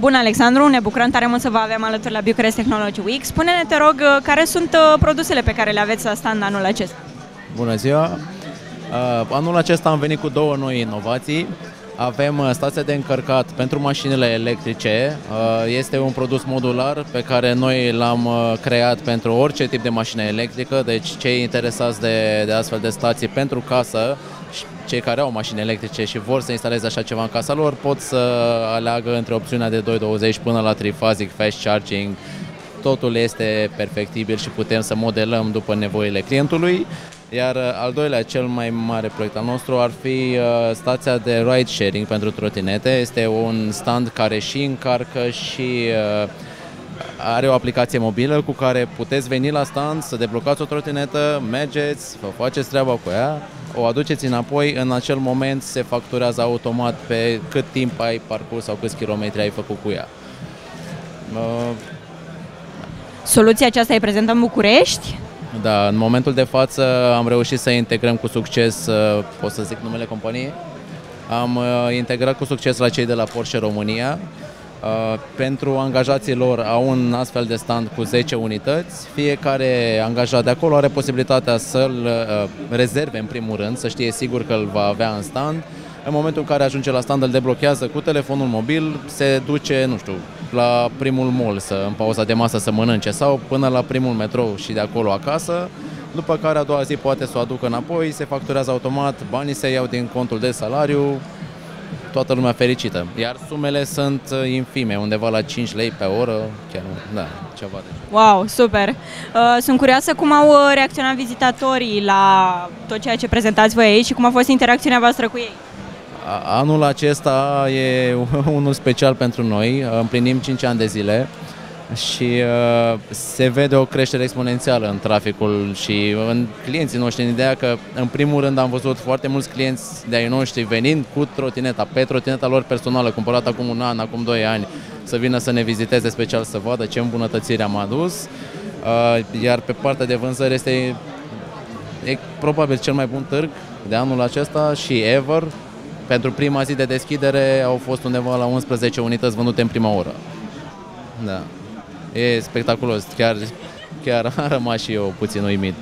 Bună, Alexandru! Ne bucurăm tare mult să vă avem alături la Bucharest Technology Week. Spune-ne, te rog, care sunt produsele pe care le aveți la stand anul acesta? Bună ziua! Anul acesta am venit cu două noi inovații. Avem stația de încărcat pentru mașinile electrice. Este un produs modular pe care noi l-am creat pentru orice tip de mașină electrică, deci cei interesați de astfel de stații pentru casă, cei care au mașini electrice și vor să instaleze așa ceva în casa lor, pot să aleagă între opțiunea de 220 până la trifazic fast charging. Totul este perfectibil și putem să modelăm după nevoile clientului. Iar al doilea, cel mai mare proiect al nostru, ar fi stația de ride sharing pentru trotinete. Este un stand care și încarcă și are o aplicație mobilă cu care puteți veni la stand, să deblocați o trotinetă, mergeți, vă faceți treaba cu ea, o aduceți înapoi, în acel moment se facturează automat pe cât timp ai parcurs sau câți kilometri ai făcut cu ea. Soluția aceasta e prezentă în București? Da, în momentul de față am reușit să integrăm cu succes, pot să zic numele companiei? Am integrat cu succes la cei de la Porsche România. Pentru angajații lor au un astfel de stand cu 10 unități. Fiecare angajat de acolo are posibilitatea să-l rezerve în primul rând, să știe sigur că îl va avea în stand. În momentul în care ajunge la stand, îl deblochează cu telefonul mobil, se duce, nu știu, la primul mall, în pauza de masă să mănânce sau până la primul metrou și de acolo acasă, după care a doua zi poate să o aducă înapoi, se facturează automat, banii se iau din contul de salariu, toată lumea fericită. Iar sumele sunt infime, undeva la 5 lei pe oră, chiar, da, ceva de genul. Wow, super! Sunt curioasă cum au reacționat vizitatorii la tot ceea ce prezentați voi aici și cum a fost interacțiunea voastră cu ei. Anul acesta e unul special pentru noi, împlinim 5 ani de zile și se vede o creștere exponențială în traficul și în clienții noștri, în ideea că în primul rând am văzut foarte mulți clienți de ai noștri venind cu trotineta, pe trotineta lor personală, cumpărată acum un an, acum 2 ani, să vină să ne viziteze special să vadă ce îmbunătățiri am adus, iar pe partea de vânzări este probabil cel mai bun târg de anul acesta și ever. Pentru prima zi de deschidere au fost undeva la 11 unități vândute în prima oră. Da. E spectaculos, chiar a rămas și eu puțin uimit.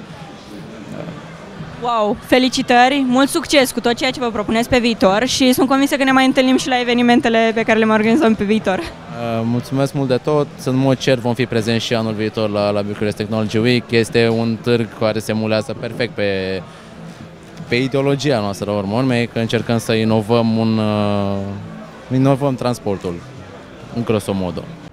Wow, felicitări, mult succes cu tot ceea ce vă propuneți pe viitor și sunt convinsă că ne mai întâlnim și la evenimentele pe care le mai organizăm pe viitor. Mulțumesc mult de tot, în mod cert vom fi prezenți și anul viitor la Bucharest Technology Week. Este un târg care se mulează perfect pe ideologia noastră, urmă, că încercăm să inovăm transportul, în grosomodo.